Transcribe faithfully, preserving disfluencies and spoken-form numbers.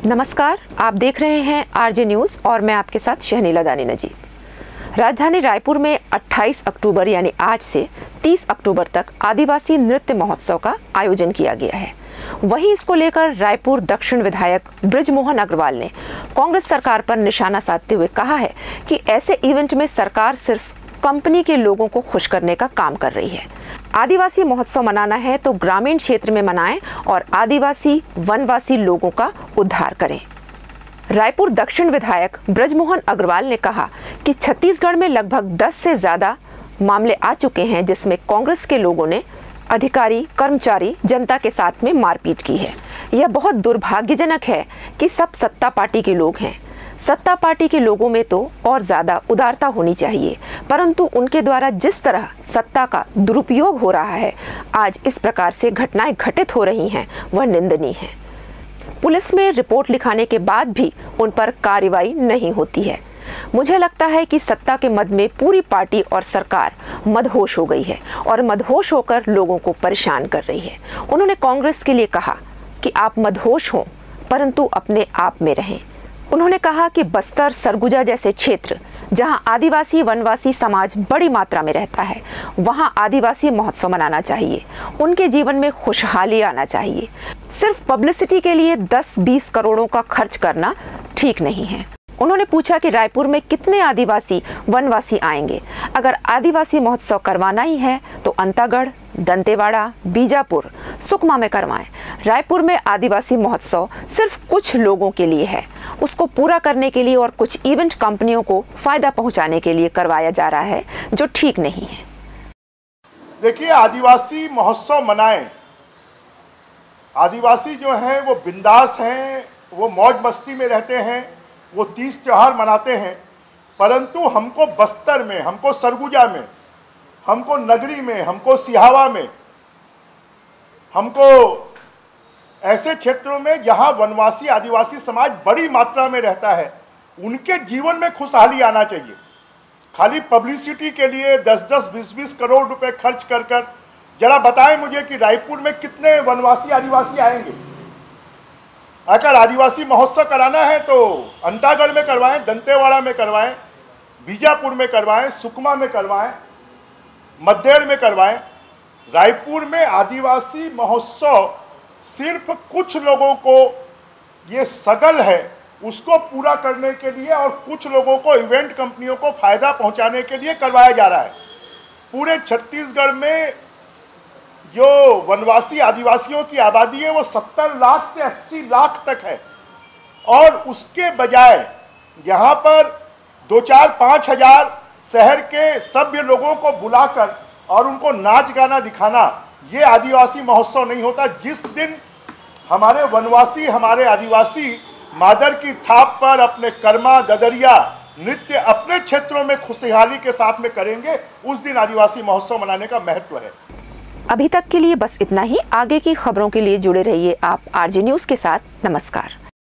नमस्कार, आप देख रहे हैं आरजे न्यूज़ और मैं आपके साथ शहनीला दानी नजीब। राजधानी रायपुर में अट्ठाईस अक्टूबर यानी आज से तीस अक्टूबर तक आदिवासी नृत्य महोत्सव का आयोजन किया गया है। वहीं इसको लेकर रायपुर दक्षिण विधायक बृजमोहन अग्रवाल ने कांग्रेस सरकार पर निशाना साधते हुए कहा है कि ऐसे इवेंट में सरकार सिर्फ कंपनी के लोगों को खुश करने का काम कर रही है। आदिवासी महोत्सव मनाना है तो ग्रामीण क्षेत्र में मनाएं और आदिवासी वनवासी लोगों का उद्धार करें। रायपुर दक्षिण विधायक बृजमोहन अग्रवाल ने कहा कि छत्तीसगढ़ में लगभग दस से ज्यादा मामले आ चुके हैं जिसमें कांग्रेस के लोगों ने अधिकारी, कर्मचारी, जनता के साथ में मारपीट की है। यह बहुत दुर्भाग्यजनक है कि सब सत्ता पार्टी के लोग हैं। सत्ता पार्टी के लोगों में तो और ज्यादा उदारता होनी चाहिए, परंतु उनके द्वारा जिस तरह सत्ता का दुरुपयोग हो रहा है, आज इस प्रकार से घटनाएं घटित हो रही हैं, वह निंदनीय है। पुलिस में रिपोर्ट लिखाने के बाद भी उन पर कार्रवाई नहीं होती है। मुझे लगता है कि सत्ता के मद में पूरी पार्टी और सरकार मदहोश हो गई है और मदहोश होकर लोगों को परेशान कर रही है। उन्होंने कांग्रेस के लिए कहा कि आप मदहोश हों परंतु अपने आप में रहें। उन्होंने कहा कि बस्तर, सरगुजा जैसे क्षेत्र जहां आदिवासी वनवासी समाज बड़ी मात्रा में रहता है, वहां आदिवासी महोत्सव मनाना चाहिए। उनके जीवन में खुशहाली आना चाहिए। सिर्फ पब्लिसिटी के लिए दस बीस करोड़ों का खर्च करना ठीक नहीं है। उन्होंने पूछा कि रायपुर में कितने आदिवासी वनवासी आएंगे। अगर आदिवासी महोत्सव करवाना ही है तो अंतागढ़, दंतेवाड़ा, बीजापुर, सुकमा में करवाएं। रायपुर में आदिवासी महोत्सव सिर्फ कुछ लोगों के लिए है। उसको पूरा करने के लिए और कुछ इवेंट कंपनियों को फायदा पहुंचाने के लिए करवाया जा रहा है, जो ठीक नहीं है। देखिए, आदिवासी महोत्सव मनाएं। आदिवासी जो हैं वो बिंदास हैं, वो मौज मस्ती में रहते हैं, वो तीज त्योहार मनाते हैं। परंतु हमको बस्तर में, हमको सरगुजा में, हमको नगरी में, हमको सिहावा में, हमको ऐसे क्षेत्रों में जहां वनवासी आदिवासी समाज बड़ी मात्रा में रहता है, उनके जीवन में खुशहाली आना चाहिए। खाली पब्लिसिटी के लिए दस दस बीस बीस करोड़ रुपए खर्च कर कर जरा बताएं मुझे कि रायपुर में कितने वनवासी आदिवासी आएंगे। अगर आदिवासी महोत्सव कराना है तो अंतागढ़ में करवाएं, दंतेवाड़ा में करवाएं, बीजापुर में करवाएं, सुकमा में करवाएं, मद्देड़ में करवाएं। रायपुर में आदिवासी महोत्सव सिर्फ कुछ लोगों को ये सगल है, उसको पूरा करने के लिए और कुछ लोगों को, इवेंट कंपनियों को फायदा पहुंचाने के लिए करवाया जा रहा है। पूरे छत्तीसगढ़ में जो वनवासी आदिवासियों की आबादी है वो सत्तर लाख से अस्सी लाख तक है, और उसके बजाय यहाँ पर दो चार पाँच हजार शहर के सभ्य लोगों को बुलाकर और उनको नाच गाना दिखाना, ये आदिवासी महोत्सव नहीं होता। जिस दिन हमारे वनवासी, हमारे आदिवासी मादर की थाप पर अपने कर्मा, ददरिया नृत्य अपने क्षेत्रों में खुशहाली के साथ में करेंगे, उस दिन आदिवासी महोत्सव मनाने का महत्व है। अभी तक के लिए बस इतना ही। आगे की खबरों के लिए जुड़े रहिए आप आरजे न्यूज़ के साथ। नमस्कार।